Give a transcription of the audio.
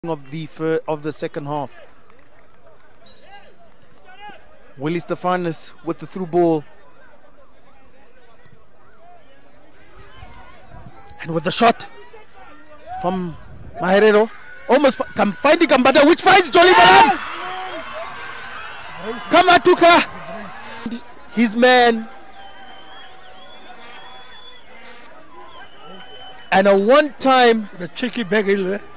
of the second half. Willie Stefanis with the through ball, and with the shot from Maherero, almost finding Kambada, which finds Jolly Balam. Kamatuka, his man, and a one-time the cheeky beggar.